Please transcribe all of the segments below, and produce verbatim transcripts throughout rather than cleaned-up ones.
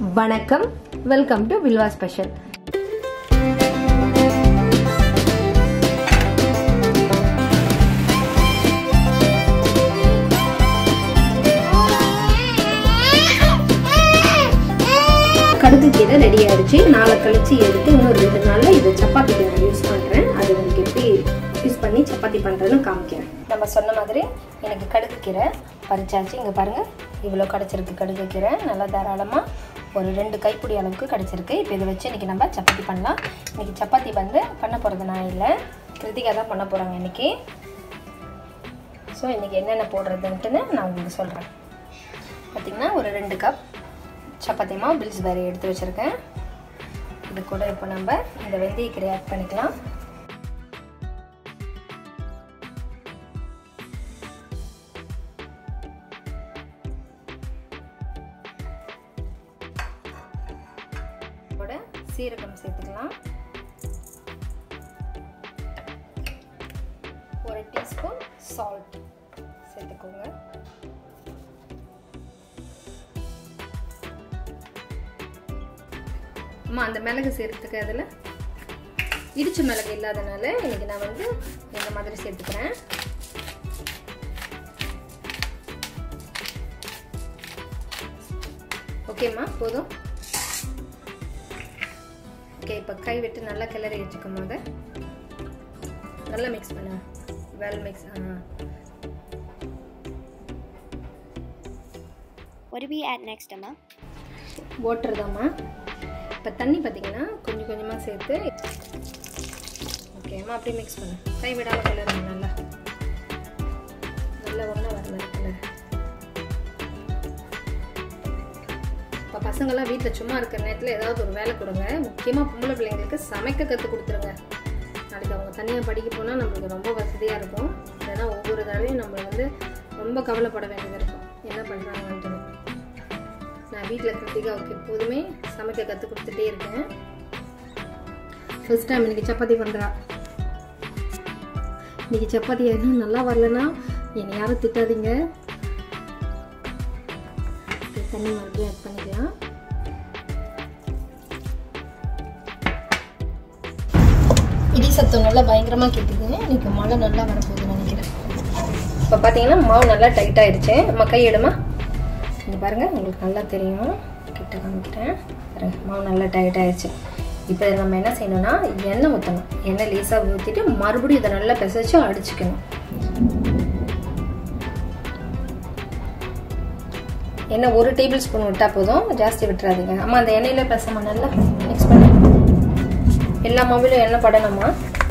வணக்கம், welcome to Vilva special. கடுகு கீரை ரெடி ஆயிடுச்சு. நாளை கழிச்சு எடுத்து இன்னொரு ரெண்டு நாள்ல இது சப்பாத்திக்கு நான் யூஸ் பண்றேன். அது உங்களுக்கு எப்படி யூஸ் பண்ணி சப்பாத்தி பண்றேன்னு காமிக்கிறேன். நம்ம சொன்ன மாதிரி எனக்கு கடுகு கீரை பறிச்சாச்சு. இங்க பாருங்க, இவ்வளோ கிடச்சிருக்கு கடுகு கீரை. நல்லா தாராளமாக ஒரு ரெண்டு கைப்பிடி அளவுக்கு கிடச்சிருக்கு. இப்போ இதை வச்சு இன்றைக்கி நம்ம சப்பாத்தி பண்ணலாம். இன்றைக்கி சப்பாத்தி வந்து பண்ண போகிறது நான் இல்லை, கிருத்திகா தான் பண்ண போகிறாங்க இன்றைக்கி. ஸோ இன்றைக்கி என்னென்ன போடுறதுன்ட்டுன்னு நான் உங்களுக்கு சொல்கிறேன். பார்த்திங்கன்னா ஒரு ரெண்டு கப் சப்பாத்தி மாவு பில்ஸ் வேறு எடுத்து வச்சுருக்கேன். இது கூட இப்போ நம்ம இந்த வெந்தயக்கீரை ஆட் பண்ணிக்கலாம். சீரகம் சேர்த்துக்கலாம். ஒரு டீஸ்பூன் சால்ட் சேர்த்துக்கோங்க. அம்மா அந்த மிளகு சேர்த்துக்க, அதில் இடிச்ச மிளகு இல்லாதனால இன்னைக்கு நான் வந்து இந்த மாதிரி சேர்த்துக்கிறேன். ஓகேம்மா, போதும். ஓகே, இப்போ கை விட்டு நல்லா கிளறி வச்சுக்கும் போது நல்லா மிக்ஸ் பண்ண, well mix. Ah What do we add next, Amma? Water தாம்மா. இப்போ தண்ணி பார்த்தீங்கன்னா கொஞ்சம் கொஞ்சமாக சேர்த்து ஓகே அம்மா அப்படியே மிக்ஸ் பண்ணு. கை விடாமல் கிளறுங்க. நல்லா நல்லா ஒன்றா வர மாதிரி கிளறு. இப்போ பசங்கள்லாம் வீட்டில் சும்மா இருக்கிற நேரத்தில் ஏதாவது ஒரு வேலை கொடுங்க. முக்கியமாக பொம்பளை பிள்ளைங்களுக்கு சமைக்க கற்றுக் கொடுத்துருங்க. நாளைக்கு அவங்க தனியாக படிக்க போனால் நம்மளுக்கு ரொம்ப வசதியாக இருக்கும். ஏன்னா ஒவ்வொரு தடவையும் நம்ம வந்து ரொம்ப கவலைப்பட வேண்டியது இருக்கும், என்ன பண்ணுறாங்கன்ட்டு. நான் வீட்டில் கிருத்திகாவுக்கு எப்போதுமே சமைக்க கற்றுக் கொடுத்துட்டே இருக்கேன். ஃபர்ஸ்ட் டைம் இன்றைக்கி சப்பாத்தி பண்ணுறா. இன்றைக்கி சப்பாத்தி எதுவும் நல்லா வரலன்னா என்னை யாரும் திட்டாதீங்க. தண்ணி மறுபடியும் ஆட் பண்ணிக்கலாம். இடி சத்தம் நல்லா பயங்கரமாக கேட்டுக்குங்க. இன்னைக்கு மழை நல்லா வரப்போகுதுன்னு நினைக்கிறேன். இப்போ பார்த்தீங்கன்னா மாவு நல்லா டைட் ஆயிடுச்சு. நம்ம கையிடுமா, இங்கே பாருங்கள், உங்களுக்கு நல்லா தெரியும். கிட்ட காமிக்கிறேன் பாருங்க, மாவு நல்லா டைட் ஆயிடுச்சு. இப்போ நம்ம என்ன செய்யணும்னா எண்ணெய் ஊற்றணும். எண்ணெய் லேசாக ஊற்றிட்டு மறுபடியும் இதை நல்லா பிசைச்சு அடிச்சுக்கணும். எண்ணெய் ஒரு டேபிள் ஸ்பூன் விட்டால் போதும், ஜாஸ்தி விட்டுறாதீங்க. அம்மா அந்த எண்ணெயில் பிசைமா நல்லா மிக்ஸ் பண்ணி எல்லா மாவிலும் எண்ணெய் படணுமா.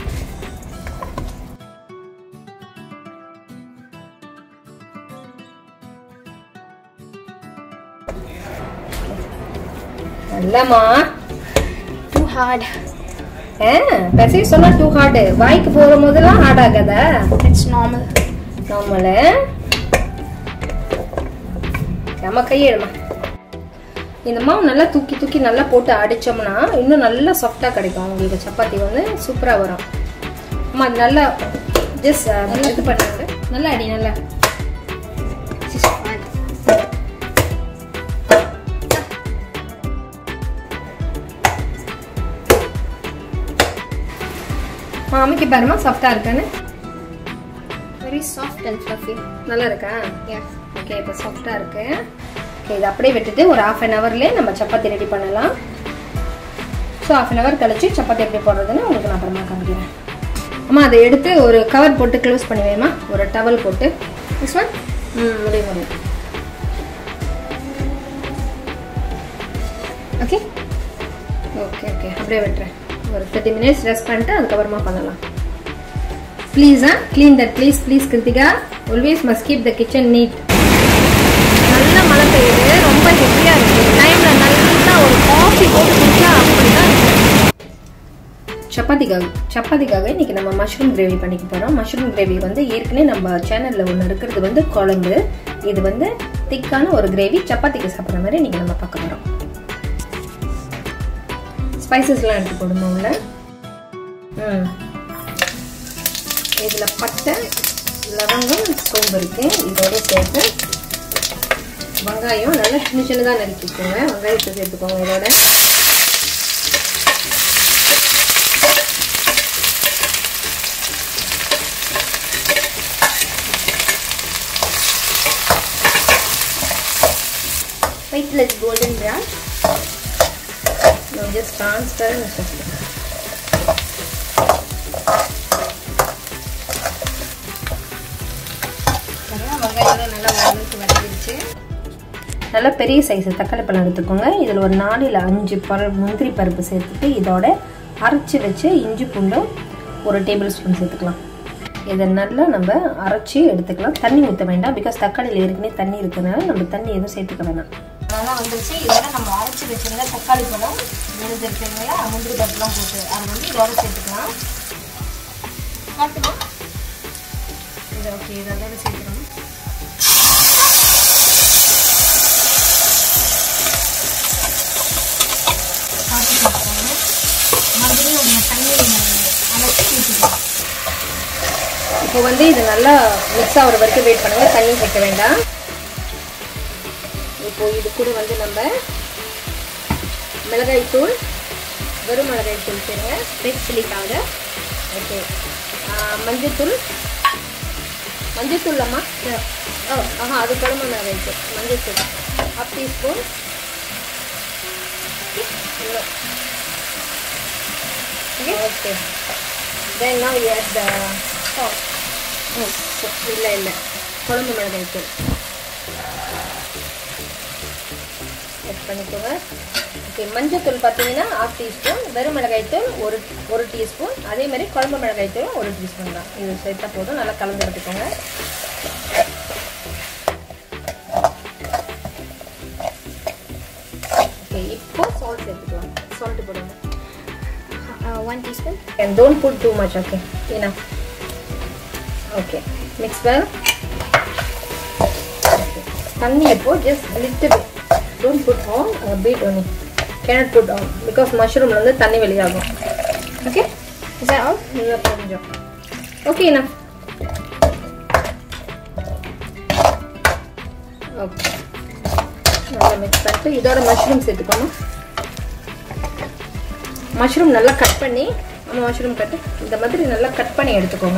நல்லமா. Too hard. ஏ பெசை சொன்னா டூ ஹார்டு. வாய்க்கு போகிற போதெல்லாம் ஹார்ட் ஆகாதா? It's normal. நார்மலு. நம்ம கையெழுமா. இந்த மாவு நல்லா தூக்கி தூக்கி நல்லா போட்டு அடித்தோம்னா இன்னும் நல்லா சாஃப்டாக கிடைக்கும். உங்களுக்கு சப்பாத்தி வந்து சூப்பராக வரும். அம்மா நல்லா ஜஸ்ட் நல்லா இது பண்ணுங்க. நல்லா அடி நல்லா. மாமிக்கு பாருமா சாஃப்டாக இருக்கான்னு. Very soft and fluffy. நல்லா இருக்கா? Yeah. ஓகே, இப்போ சாஃப்டாக இருக்கு. ஓகே, இதை அப்படியே விட்டுட்டு ஒரு ஹாஃப் அன் ஹவர்லேயே நம்ம சப்பாத்தி ரெடி பண்ணலாம். ஸோ ஹாஃப் அன் ஹவர் கழிச்சு சப்பாத்தி எப்படி போடுறதுன்னு உங்களுக்கு நான் அப்புறமா காமிக்கிறேன். அம்மா அதை எடுத்து ஒரு கவர் போட்டு க்ளோஸ் பண்ணி வைமா, ஒரு டவல் போட்டு. திஸ் ஒன் ம் முடியும் முடியும். ஓகே ஓகே ஓகே அப்படியே விட்டுறேன். ஒரு தேர்ட்டி மினிட்ஸ் ரெஸ்ட் பண்ணிட்டு அதுக்கப்புறமா பண்ணலாம். Please ah clean that please please Krithika. Always must keep the kitchen neat. நல்ல மழை பெய்யுது, ரொம்ப ஹெவியாக இருக்குது. டைமில் நல்லா ஒரு காஃபி போட்டு குடிச்சா அப்படிதான் இருக்குது. சப்பாத்திக்காக சப்பாத்திக்காக இன்றைக்கி நம்ம மஷ்ரூம் கிரேவி பண்ணிக்க போகிறோம். மஷ்ரூம் கிரேவி வந்து ஏற்கனவே நம்ம சேனலில் ஒன்று இருக்கிறது வந்து குழம்பு. இது வந்து திக்கான ஒரு கிரேவி, சப்பாத்திக்கு சாப்பிட்ற மாதிரி இன்றைக்கி நம்ம பார்க்க போகிறோம். ஸ்பைசஸ்லாம் எடுத்து போடுமா உள்ள. ம் இதில் பட்டை, லவங்கம், சோம்பு இருக்குது. இதோட சேர்த்து வெங்காயம் நல்லா சின்ன சின்னதாக நறுக்கிக்கோங்க. வெங்காயத்தை சேர்த்துக்கோங்க இதோட. Wait till it's golden brown. Now just transfer and வெங்காயம் நல்லா ஓரளவுக்கு வதங்கிடுச்சு. நல்லா பெரிய சைஸ் தக்காளி பழம் எடுத்துக்கோங்க. இதில் ஒரு நாலு இல்லை அஞ்சு பழ முந்திரி பருப்பு சேர்த்துட்டு இதோட அரைச்சி வச்சு இஞ்சி பூண்டும் ஒரு டேபிள் ஸ்பூன் சேர்த்துக்கலாம். இதை நல்லா நம்ம அரைச்சி எடுத்துக்கலாம். தண்ணி ஊற்ற வேண்டாம், பிகாஸ் தக்காளியில் ஏற்கனவே தண்ணி இருக்கிறதுனால நம்ம தண்ணி எதுவும் சேர்த்துக்க வேண்டாம். நல்லா வந்துருச்சு. இதோட நம்ம அரைச்சி வச்சுருந்த தக்காளி பழம் விழுந்துருக்குங்களா, முந்திரி பருப்புலாம் போட்டு அதை வந்து இதோட சேர்த்துக்கலாம். காட்டுமா இது? ஓகே, இதை அதோட சேர்த்துக்கணும். காட்டு சேர்த்துக்கோங்க. மறுபடியும் நம்ம தண்ணி அரைச்சி ஊற்றிக்கலாம். இப்போ வந்து இது நல்லா மிக்ஸ் ஆகிற வரைக்கும் வெயிட் பண்ணுங்க, தண்ணி சேர்க்க வேண்டாம். இப்போ இது கூட வந்து நம்ம மிளகாய் தூள், வெறும் மிளகாய் தூள் சேருங்க. Red chilli powder. ஓகே, மஞ்சத்தூள். மஞ்சத்தூள் அம்மா ஓ ஆஹா அது குழம்பு மிளகாய் தூள். மஞ்சத்தூள் half teaspoon. Okay, then now you add the salt. இல்லை இல்லை குழம்பு மிளகாய் தூள் ஆட் பண்ணிக்கோங்க. ஓகே, மஞ்சத்தூள் பார்த்தீங்கன்னா ஹாஃப் டீஸ்பூன், வெறும் மிளகாய் தூள் ஒரு ஒரு டீஸ்பூன், அதே மாதிரி குழம்பு மிளகாய் தூள் ஒரு டீஸ்பூன் தான். இது சேர்த்தா போதும். நல்லா கலந்து எடுத்துக்கோங்க. ஓகே, இப்போ சால்ட் சேர்த்துக்கலாம். சால்ட் போடுங்க. Uh, one teaspoon. And don't put too much. Okay, enough. Okay, mix well. Okay. Tanni appo just little bit. Don't put all, a bit only. Cannot put all because mushroom la undu tanni veliyagum. Okay, Is that all? nilla ponjam. Okay, enough. Okay, நல்லா mix பண்ணிட்டு இதோட mushroom சேர்த்துக்கோங்க. Mushroom நல்லா cut பண்ணி, நம்ம mushroom கட்டு இந்த மாதிரி நல்லா கட் பண்ணி எடுத்துக்கோங்க.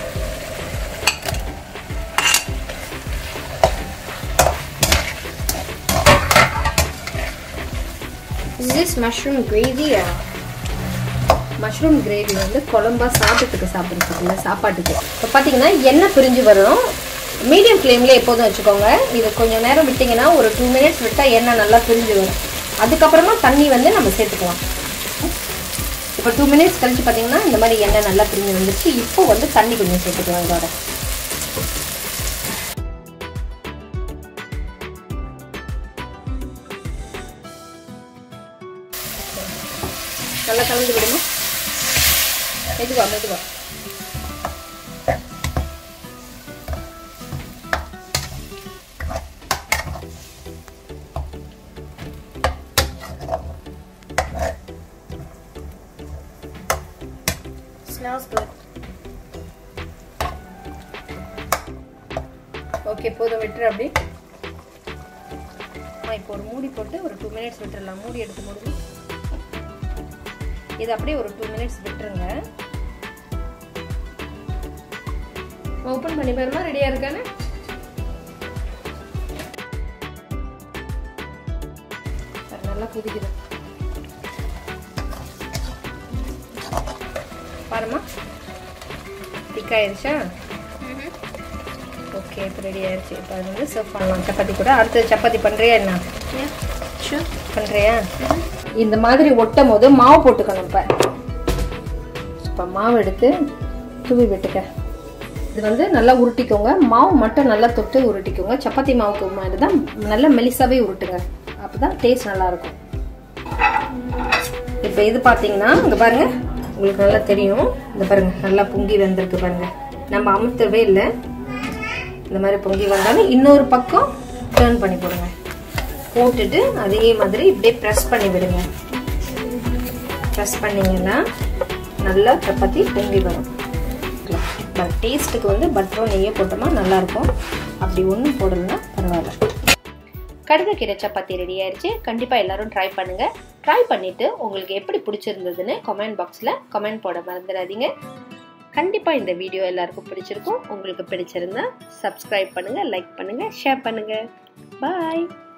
Is this mushroom gravy or? Mushroom gravy வந்து குழம்பா சாப்பிட்டுக்கு சாப்பிட்றதுக்கு இல்லை, சாப்பாட்டுக்கு. இப்போ பார்த்தீங்கன்னா எண்ணெய் பிரிஞ்சு வரும். மீடியம் ஃப்ளேமில் எப்போதும் வச்சுக்கோங்க. இது கொஞ்சம் நேரம் விட்டிங்கன்னா ஒரு டூ மினிட்ஸ் விட்டால் எண்ணெய் நல்லா பிரிஞ்சு வரும். அதுக்கப்புறமா தண்ணி வந்து நம்ம சேர்த்துக்கலாம். இப்போ டூ மினிட்ஸ் கழிச்சு பார்த்தீங்கன்னா இந்த மாதிரி எண்ணெய் நல்லா பிரிஞ்சு வந்துருச்சு. இப்போ வந்து தண்ணி கொஞ்சம் சேர்த்துக்கலாம். இதோட நல்லா கலந்து விடுமா. மெதுவா மெதுவா. Smells good. ஓகே, போதும், விட்டுரு அப்படி. இப்போ ஒரு மூடி போட்டு ஒரு டூ மினிட்ஸ் விட்டுறலாம். மூடி எடுத்து மூடுங்க. இது அப்படியே ஒரு டூ மினிட்ஸ் விட்டுருங்க. ஓப்பன் பண்ணி பாருமா, ரெடியா இருக்கானு. நல்லா கொதிக்குது பாருமா. திக்காயிருச்சா? ஓகே, இப்போ ரெடி ஆயிடுச்சு. இப்போ அது வந்து சர்வ் பண்ணலாம் சப்பாத்தி கூட. அடுத்தது சப்பாத்தி பண்ணுறியா என்ன? பண்ணுறியா? இந்த மாதிரி ஒட்டும் போது மாவு போட்டுக்கணும். இப்போ இப்போ மாவு எடுத்து தூவி விட்டுக்க. இது வந்து நல்லா உருட்டிக்கோங்க. மாவு மட்டும் நல்லா தொட்டு உருட்டிக்கோங்க. சப்பாத்தி மாவுக்கு மாதிரி தான் நல்லா மெலிசாவே உருட்டுங்க. அப்போ தான் டேஸ்ட் நல்லாயிருக்கும். இப்போ இது பார்த்தீங்கன்னா இங்கே பாருங்க, உங்களுக்கு நல்லா தெரியும். இந்த பாருங்க நல்லா பொங்கி வந்திருக்கு பாருங்க. நம்ம அமுத்தவே இல்லை. இந்த மாதிரி பொங்கி வந்தாலும் இன்னொரு பக்கம் டர்ன் பண்ணி போடுங்க. போட்டுட்டு அதே மாதிரி இப்படியே ப்ரெஸ் பண்ணி விடுங்க. ப்ரெஸ் பண்ணிங்கன்னா நல்லா சப்பாத்தி பொங்கி வரும். டேஸ்ட்டுக்கு வந்து பட்டரும் நெய்யை போட்டோமா நல்லாயிருக்கும். அப்படி ஒன்றும் போடலைன்னா பரவாயில்ல. கடுகு கீரை சப்பாத்தி ரெடி ஆயிடுச்சு. கண்டிப்பாக எல்லாரும் ட்ரை பண்ணுங்கள். ட்ரை பண்ணிவிட்டு உங்களுக்கு எப்படி பிடிச்சிருந்ததுன்னு கமெண்ட் பாக்ஸில் கமெண்ட் போட மறந்துடாதீங்க. கண்டிப்பாக இந்த வீடியோ எல்லாருக்கும் பிடிச்சிருக்கும். உங்களுக்கு பிடிச்சிருந்தா சப்ஸ்கிரைப் பண்ணுங்கள், லைக் பண்ணுங்கள், ஷேர் பண்ணுங்கள். பாய்.